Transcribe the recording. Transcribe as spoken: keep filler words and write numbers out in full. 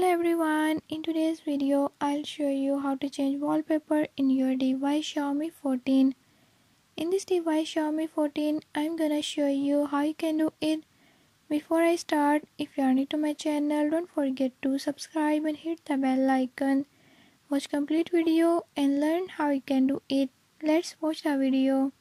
Hello everyone, in today's video I'll show you how to change wallpaper in your device Xiaomi fourteen. In this device Xiaomi fourteen, I'm gonna show you how you can do it. Before I start, if you are new to my channel, don't forget to subscribe and hit the bell icon. Watch complete video and learn how you can do it. Let's watch the video.